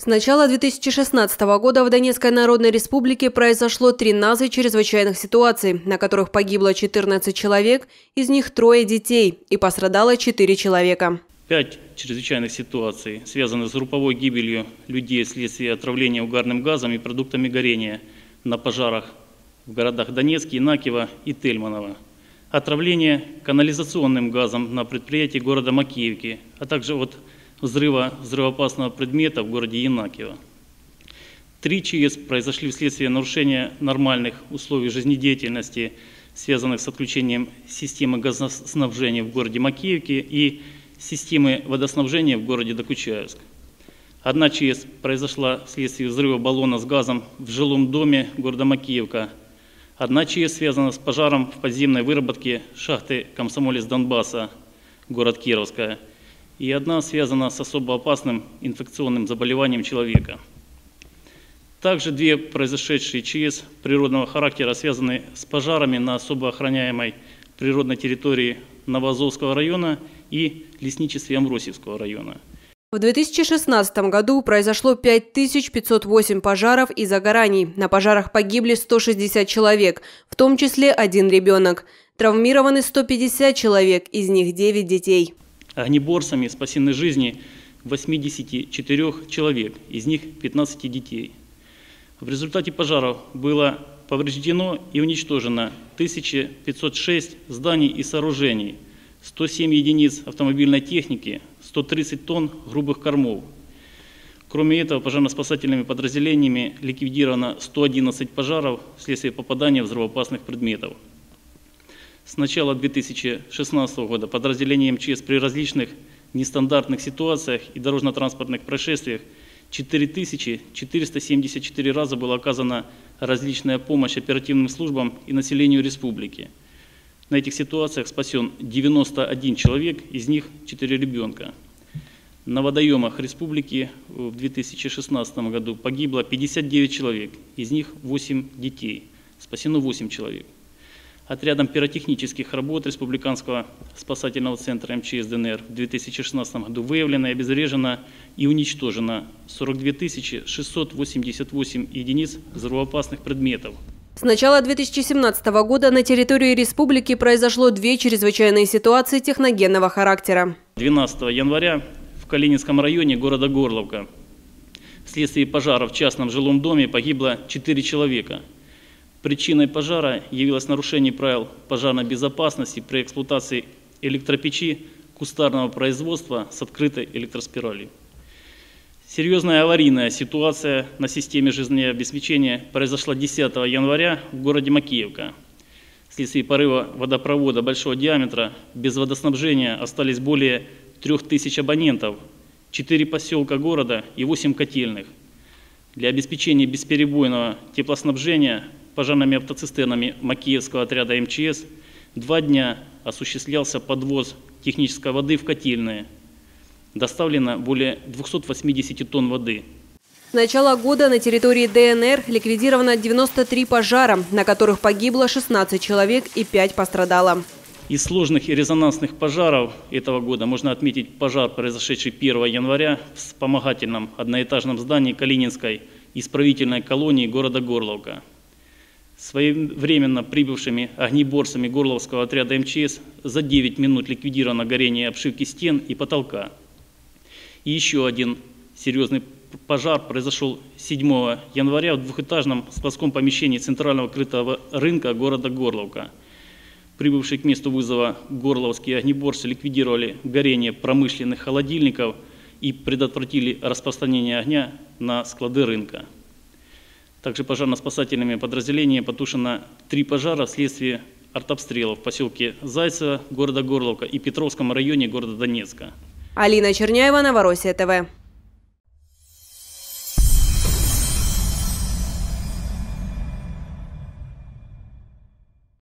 начала 2016 года в Донецкой Народной Республике произошло 13 чрезвычайных ситуаций, на которых погибло 14 человек, из них 3 детей, и пострадало 4 человека. 5 чрезвычайных ситуаций связаны с групповой гибелью людей вследствие отравления угарным газом и продуктами горения на пожарах в городах Донецке, Инакиево и Тельманово. Отравление канализационным газом на предприятии города Макеевки, а также от взрывоопасного предмета в городе Инакиево. 3 ЧС произошли вследствие нарушения нормальных условий жизнедеятельности, связанных с отключением системы газоснабжения в городе Макеевке и системы водоснабжения в городе Докучаевск. 1 ЧС произошла вследствие взрыва баллона с газом в жилом доме города Макеевка. 1 ЧС связана с пожаром в подземной выработке шахты «Комсомолец Донбасса», город Кировская. И 1 связана с особо опасным инфекционным заболеванием человека. Также 2 произошедшие ЧС природного характера связаны с пожарами на особо охраняемой природной территории Новоазовского района и лесничестве Амвросиевского района. В 2016 году произошло 5508 пожаров и загораний. На пожарах погибли 160 человек, в том числе 1 ребенок. Травмированы 150 человек, из них 9 детей. Огнеборцами спасены жизни 84 человек, из них 15 детей. В результате пожаров было повреждено и уничтожено 1506 зданий и сооружений, 107 единиц автомобильной техники, 130 тонн грубых кормов. Кроме этого, пожарно-спасательными подразделениями ликвидировано 111 пожаров вследствие попадания взрывоопасных предметов. С начала 2016 года подразделением МЧС при различных нестандартных ситуациях и дорожно-транспортных происшествиях 4474 раза была оказана различная помощь оперативным службам и населению республики. На этих ситуациях спасен 91 человек, из них 4 ребенка. На водоемах республики в 2016 году погибло 59 человек, из них 8 детей, спасено 8 человек. Отрядом пиротехнических работ Республиканского спасательного центра МЧС ДНР в 2016 году выявлено, обезврежено и уничтожено 42 688 единиц взрывоопасных предметов. С начала 2017 года на территории республики произошло 2 чрезвычайные ситуации техногенного характера. 12 января в Калининском районе города Горловка вследствие пожара в частном жилом доме погибло 4 человека. Причиной пожара явилось нарушение правил пожарной безопасности при эксплуатации электропечи кустарного производства с открытой электроспиралью. Серьезная аварийная ситуация на системе жизнеобеспечения произошла 10 января в городе Макеевка. Вследствие порыва водопровода большого диаметра без водоснабжения остались более 3000 абонентов, 4 поселка города и 8 котельных. Для обеспечения бесперебойного теплоснабжения пожарными автоцистернами Макеевского отряда МЧС 2 дня осуществлялся подвоз технической воды в котельные. Доставлено более 280 тонн воды. С начала года на территории ДНР ликвидировано 93 пожара, на которых погибло 16 человек и 5 пострадало. Из сложных и резонансных пожаров этого года можно отметить пожар, произошедший 1 января в вспомогательном одноэтажном здании Калининской исправительной колонии города Горловка. Своевременно прибывшими огнеборцами Горловского отряда МЧС за 9 минут ликвидировано горение обшивки стен и потолка. И еще один серьезный пожар произошел 7 января в двухэтажном складском помещении центрального крытого рынка города Горловка. Прибывшие к месту вызова горловские огнеборцы ликвидировали горение промышленных холодильников и предотвратили распространение огня на склады рынка. Также пожарно-спасательными подразделениями потушено 3 пожара вследствие артобстрелов в поселке Зайцево города Горловка и Петровском районе города Донецка. Алина Черняева, Новороссия ТВ.